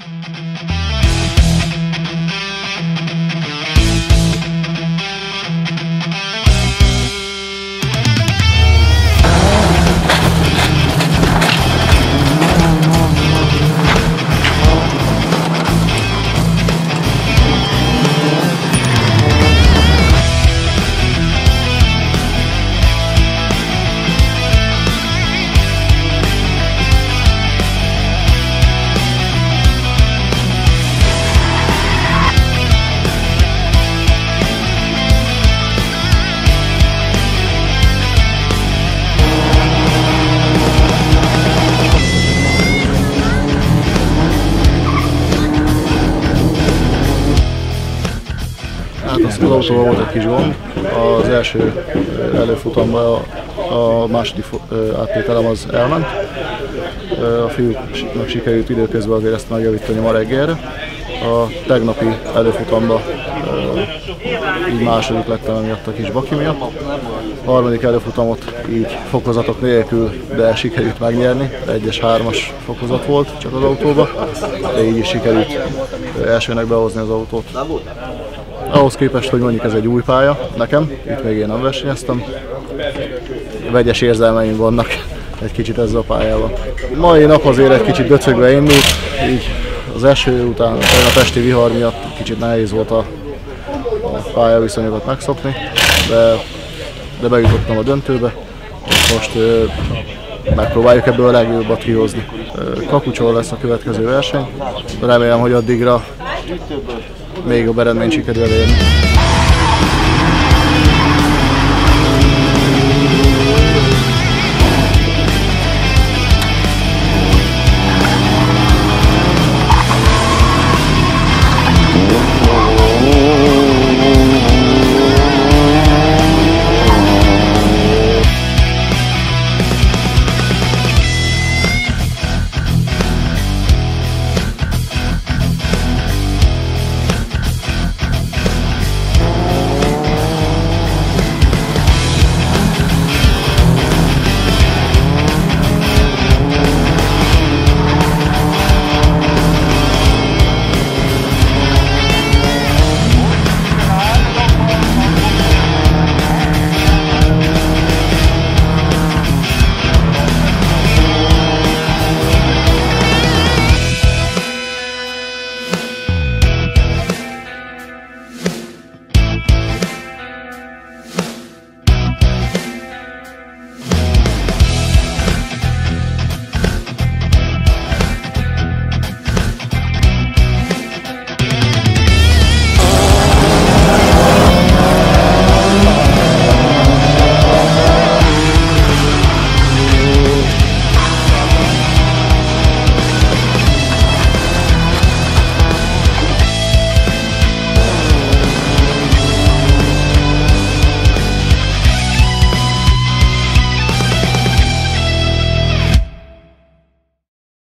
Az autóval volt egy kis gond. Az első előfutamban a második áttételem az elment. A fiúknak sikerült időközben azért ezt megjavítani ma reggelre. A tegnapi előfutamban így második lettem emiatt a kis baki miatt. A harmadik előfutamot így fokozatok nélkül, de sikerült megnyerni. 1-es, 3-as fokozat volt csak az autóba, de így is sikerült elsőnek behozni az autót. Ahhoz képest, hogy mondjuk ez egy új pálya nekem, itt még én nem versenyeztem, vegyes érzelmeim vannak egy kicsit ezzel a pályával. Mai nap azért egy kicsit döcögve indult, így az eső után, a testi vihar miatt kicsit nehéz volt a pályaviszonyokat megszokni, de bejutottam a döntőbe, és most megpróbáljuk ebből a legjobbat kihozni. Kakucsol lesz a következő verseny, remélem, hogy addigra még jobb eredményt sikerül elérni.